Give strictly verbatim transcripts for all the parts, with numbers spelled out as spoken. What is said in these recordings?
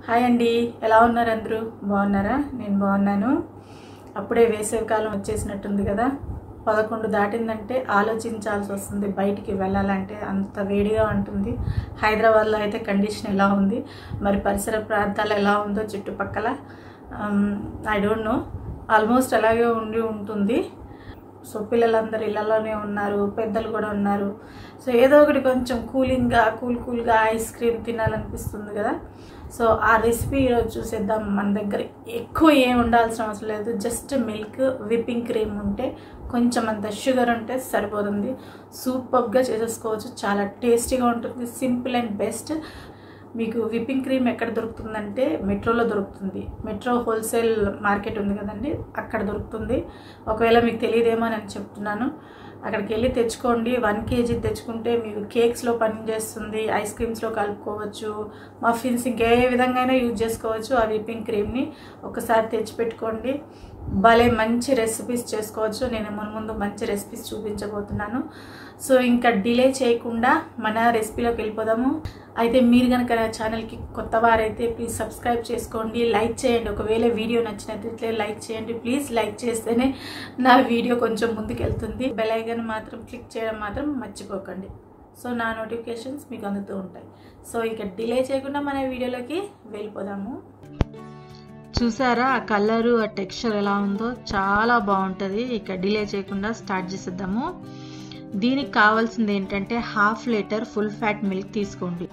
Hi అండి, ఎలా ఉన్నారు అందరూ? బాగున్నారా? నేను బాగున్నాను. అప్పుడే వేసవికాలం వచ్చేసినట్టుంది కదా. పదకొండు దాటిందంటే ఆలోచించాల్సి వస్తుంది బయటికి వెళ్ళాలంటే, అంత వేడిగా ఉంటుంది. హైదరాబాద్లో అయితే కండిషన్ ఎలా ఉంది, మరి పరిసర ప్రాంతాలు ఎలా ఉందో చుట్టుపక్కల ఐ డోంట్ నో, ఆల్మోస్ట్ అలాగే ఉండి ఉంటుంది. సో పిల్లలందరూ ఇళ్ళలోనే ఉన్నారు, పెద్దలు కూడా ఉన్నారు. సో ఏదో ఒకటి కొంచెం కూలింగ్గా కూల్ కూల్గా ఐస్ క్రీమ్ తినాలనిపిస్తుంది కదా. సో ఆ రెసిపీ ఈరోజు చూసేద్దాం. మన దగ్గర ఎక్కువ ఏం ఉండాల్సిన అవసరం లేదు, జస్ట్ మిల్క్, విప్పింగ్ క్రీమ్ ఉంటే, కొంచెం అంత షుగర్ ఉంటే సరిపోతుంది. సూపర్గా చేసేసుకోవచ్చు, చాలా టేస్టీగా ఉంటుంది, సింపుల్ అండ్ బెస్ట్. మీకు విప్పింగ్ క్రీమ్ ఎక్కడ దొరుకుతుందంటే మెట్రోలో దొరుకుతుంది. మెట్రో హోల్సేల్ మార్కెట్ ఉంది కదండి, అక్కడ దొరుకుతుంది. ఒకవేళ మీకు తెలియదేమో అని చెప్తున్నాను, అక్కడికి వెళ్ళి తెచ్చుకోండి. వన్ కేజీ తెచ్చుకుంటే మీకు కేక్స్లో పనిచేస్తుంది, ఐస్ క్రీమ్స్లో కలుపుకోవచ్చు, మఫిన్స్ ఇంకే విధంగా యూజ్ చేసుకోవచ్చు. ఆ విప్పింగ్ క్రీమ్ని ఒకసారి తెచ్చిపెట్టుకోండి, భలే మంచి రెసిపీస్ చేసుకోవచ్చు. నేను మన ముందు మంచి రెసిపీస్ చూపించబోతున్నాను. సో ఇంకా డిలే చేయకుండా మన రెసిపీలోకి వెళ్ళిపోదాము. అయితే మీరు కనుక నా ఛానల్కి కొత్త వారైతే ప్లీజ్ సబ్స్క్రైబ్ చేసుకోండి, లైక్ చేయండి. ఒకవేళ వీడియో నచ్చినట్లయితే లైక్ చేయండి ప్లీజ్. లైక్ చేస్తేనే నా వీడియో కొంచెం ముందుకు వెళ్తుంది. బెల్ ఐకాన్ మాత్రం క్లిక్ చేయడం మాత్రం మర్చిపోకండి, సో నా నోటిఫికేషన్స్ మీకు అందుతూ ఉంటాయి. సో ఇక డిలే చేయకుండా మన వీడియోలోకి వెళ్ళిపోదాము. చూసారా ఆ కలరు, ఆ టెక్స్చర్ ఎలా ఉందో, చాలా బాగుంటుంది. ఇక డిలే చేయకుండా స్టార్ట్ చేసేద్దాము. దీనికి కావాల్సింది ఏంటంటే half litre full fat milk తీసుకోండి.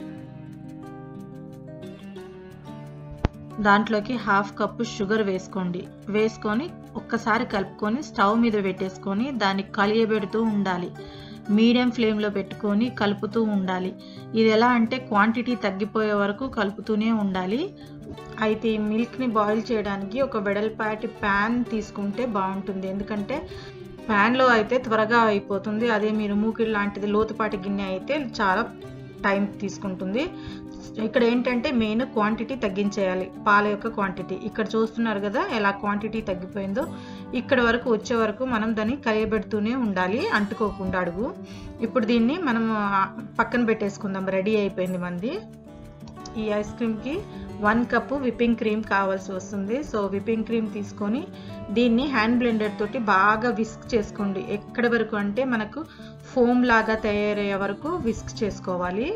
దాంట్లోకి హాఫ్ కప్పు షుగర్ వేసుకోండి. వేసుకొని ఒక్కసారి కలుపుకొని స్టవ్ మీద పెట్టేసుకొని దాన్ని కలియబెడుతూ ఉండాలి. మీడియం ఫ్లేమ్లో పెట్టుకొని కలుపుతూ ఉండాలి. ఇది ఎలా అంటే క్వాంటిటీ తగ్గిపోయే వరకు కలుపుతూనే ఉండాలి. అయితే ఈ మిల్క్ని బాయిల్ చేయడానికి ఒక వెడల్పాటి ప్యాన్ తీసుకుంటే బాగుంటుంది, ఎందుకంటే ప్యాన్లో అయితే త్వరగా అయిపోతుంది. అదే మీరు మూకిడి లాంటిది లోతుపాటి గిన్నె అయితే చాలా టైం తీసుకుంటుంది. ఇక్కడ ఏంటంటే మెయిన్ క్వాంటిటీ తగ్గించేయాలి, పాల యొక్క క్వాంటిటీ. ఇక్కడ చూస్తున్నారు కదా ఎలా క్వాంటిటీ తగ్గిపోయిందో. ఇక్కడ వరకు వచ్చే వరకు మనం దాన్ని కలియబెడుతూనే ఉండాలి, అంటుకోకుండా అడుగు. ఇప్పుడు దీన్ని మనం పక్కన పెట్టేసుకుందాం, రెడీ అయిపోయింది మంది. ఈ ఐస్ క్రీమ్కి వన్ కప్పు విప్పింగ్ క్రీమ్ కావాల్సి వస్తుంది. సో విప్పింగ్ క్రీమ్ తీసుకొని దీన్ని హ్యాండ్ బ్లెండర్ తోటి బాగా విస్క్ చేసుకోండి. ఎక్కడి వరకు అంటే మనకు ఫోమ్ లాగా తయారయ్యే వరకు విస్క్ చేసుకోవాలి.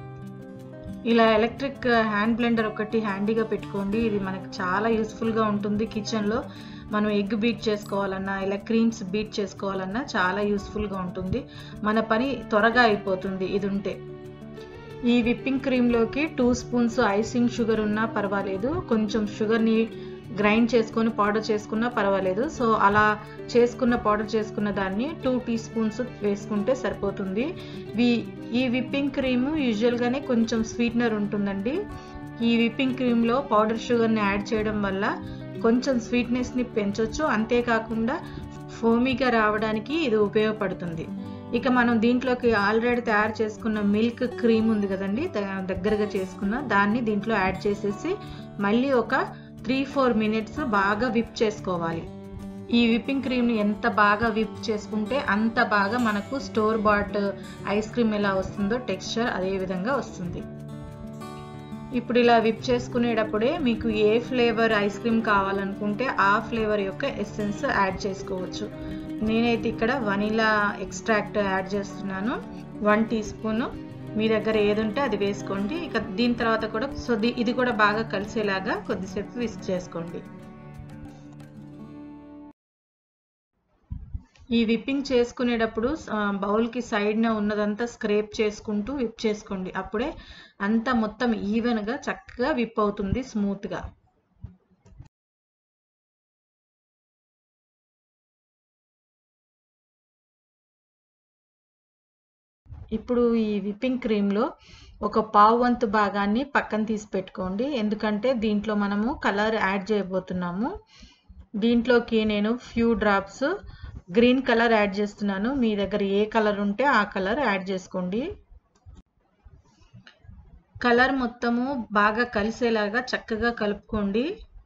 ఇలా ఎలక్ట్రిక్ హ్యాండ్ బ్లెండర్ ఒకటి హ్యాండీగా పెట్టుకోండి, ఇది మనకు చాలా యూస్ఫుల్గా ఉంటుంది. కిచెన్లో మనం ఎగ్ బీట్ చేసుకోవాలన్నా, ఇలా క్రీమ్స్ బీట్ చేసుకోవాలన్నా చాలా యూస్ఫుల్గా ఉంటుంది. మన పని త్వరగా అయిపోతుంది ఇది ఉంటే. ఈ విప్పింగ్ క్రీమ్లోకి టూ స్పూన్స్ ఐసింగ్ షుగర్ ఉన్నా పర్వాలేదు, కొంచెం షుగర్ని గ్రైండ్ చేసుకొని పౌడర్ చేసుకున్నా పర్వాలేదు. సో అలా చేసుకున్న పౌడర్ చేసుకున్న దాన్ని టూ టీ స్పూన్స్ వేసుకుంటే సరిపోతుంది. వి ఈ విప్పింగ్ క్రీమ్ యూజువల్గానే కొంచెం స్వీట్నర్ ఉంటుందండి. ఈ విప్పింగ్ క్రీమ్లో పౌడర్ షుగర్ని యాడ్ చేయడం వల్ల కొంచెం స్వీట్నెస్ని పెంచవచ్చు, అంతేకాకుండా ఫోమీగా రావడానికి ఇది ఉపయోగపడుతుంది. ఇక మనం దీంట్లోకి ఆల్రెడీ తయారు చేసుకున్న మిల్క్ క్రీమ్ ఉంది కదండి, దగ్గరగా చేసుకున్న దాన్ని దీంట్లో యాడ్ చేసేసి మళ్ళీ ఒక త్రీ ఫోర్ మినిట్స్ బాగా విప్ చేసుకోవాలి. ఈ విప్పింగ్ క్రీమ్ని ఎంత బాగా విప్ చేసుకుంటే అంత బాగా మనకు స్టోర్ బాట్ ఐస్ క్రీమ్ ఎలా వస్తుందో టెక్స్చర్ అదే విధంగా వస్తుంది. ఇప్పుడు ఇలా విప్ చేసుకునేటప్పుడే మీకు ఏ ఫ్లేవర్ ఐస్ క్రీమ్ కావాలనుకుంటే ఆ ఫ్లేవర్ యొక్క ఎసెన్స్ యాడ్ చేసుకోవచ్చు. నేనైతే ఇక్కడ వనీలా ఎక్స్ట్రాక్ట్ యాడ్ చేస్తున్నాను, వన్ టీ స్పూన్. మీ దగ్గర ఏది ఉంటే అది వేసుకోండి. ఇక దీని తర్వాత కూడా సో ఇది కూడా బాగా కలిసేలాగా కొద్దిసేపు విస్క్ చేసుకోండి. ఈ విప్పింగ్ చేసుకునేటప్పుడు బౌల్కి సైడ్న ఉన్నదంతా స్క్రేప్ చేసుకుంటూ విప్ చేసుకోండి, అప్పుడే అంతా మొత్తం ఈవెన్గా చక్కగా విప్ అవుతుంది, స్మూత్గా. ఇప్పుడు ఈ విప్పింగ్ క్రీమ్లో ఒక పావు వంతు భాగాన్ని పక్కన తీసి పెట్టుకోండి, ఎందుకంటే దీంట్లో మనము కలర్ యాడ్ చేయబోతున్నాము. దీంట్లోకి నేను few drops green colour add చేస్తున్నాను. మీ దగ్గర ఏ కలర్ ఉంటే ఆ కలర్ యాడ్ చేసుకోండి. కలర్ మొత్తము బాగా కలిసేలాగా చక్కగా కలుపుకోండి.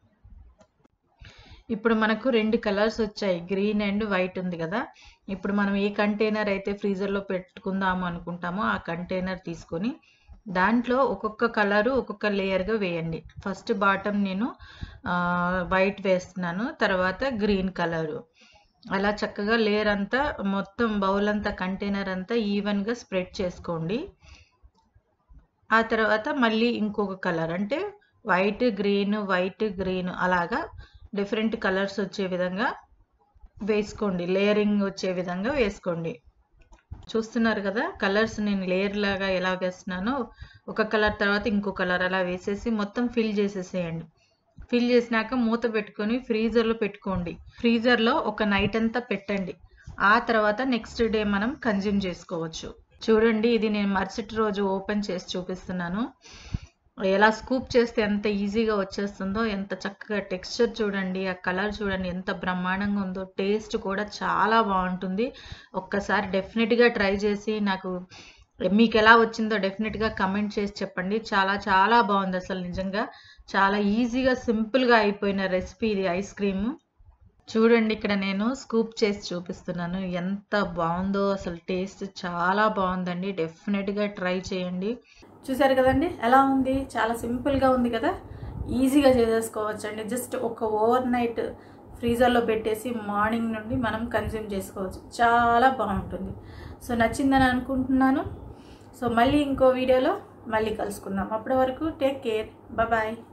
ఇప్పుడు మనకు రెండు కలర్స్ వచ్చాయి, గ్రీన్ అండ్ వైట్ ఉంది కదా. ఇప్పుడు మనం ఏ కంటైనర్ అయితే ఫ్రీజర్లో పెట్టుకుందాము అనుకుంటామో ఆ కంటైనర్ తీసుకొని దాంట్లో ఒక్కొక్క కలరు ఒక్కొక్క లేయర్గా వేయండి. ఫస్ట్ బాటమ్ నేను వైట్ వేస్తున్నాను, తర్వాత గ్రీన్ కలరు. అలా చక్కగా లేయర్ అంతా మొత్తం బౌల్ అంతా కంటైనర్ అంతా ఈవెన్గా స్ప్రెడ్ చేసుకోండి. ఆ తర్వాత మళ్ళీ ఇంకొక కలర్ అంటే వైట్ గ్రీన్ వైట్ గ్రీన్ అలాగా డిఫరెంట్ కలర్స్ వచ్చే విధంగా వేసుకోండి, లేయరింగ్ వచ్చే విధంగా వేసుకోండి. చూస్తున్నారు కదా కలర్స్ నేను లేయర్ లాగా ఎలా వేస్తున్నానో, ఒక కలర్ తర్వాత ఇంకో కలర్ అలా వేసేసి మొత్తం ఫిల్ చేసేసేయండి. ఫిల్ చేసినాక మూత పెట్టుకొని ఫ్రీజర్లో పెట్టుకోండి. ఫ్రీజర్లో ఒక నైట్ అంతా పెట్టండి. ఆ తర్వాత నెక్స్ట్ డే మనం కన్జ్యూమ్ చేసుకోవచ్చు. చూడండి, ఇది నేను మరుసటి రోజు ఓపెన్ చేసి చూపిస్తున్నాను. ఎలా స్కూప్ చేస్తే ఎంత ఈజీగా వచ్చేస్తుందో, ఎంత చక్కగా టెక్స్చర్ చూడండి, ఆ కలర్ చూడండి ఎంత బ్రహ్మాండంగా ఉందో, టేస్ట్ కూడా చాలా బాగుంటుంది. ఒక్కసారి డెఫినెట్గా ట్రై చేసి నాకు మీకు ఎలా వచ్చిందో డెఫినెట్గా కమెంట్ చేసి చెప్పండి. చాలా చాలా బాగుంది అసలు, నిజంగా చాలా ఈజీగా సింపుల్గా అయిపోయిన రెసిపీ ఇది ఐస్ క్రీమ్. చూడండి, ఇక్కడ నేను స్కూప్ చేసి చూపిస్తున్నాను, ఎంత బాగుందో అసలు, టేస్ట్ చాలా బాగుందండి. డెఫినెట్గా ట్రై చేయండి. చూసారు కదండి ఎలా ఉంది, చాలా సింపుల్గా ఉంది కదా, ఈజీగా చేసేసుకోవచ్చు అండి. జస్ట్ ఒక ఓవర్ నైట్ ఫ్రీజర్లో పెట్టేసి మార్నింగ్ నుండి మనం కన్జ్యూమ్ చేసుకోవచ్చు. చాలా బాగుంటుంది. సో నచ్చిందని అనుకుంటున్నాను. సో మళ్ళీ ఇంకో వీడియోలో మళ్ళీ కలుసుకుందాం. అప్పటి వరకు టేక్ కేర్, బాయ్.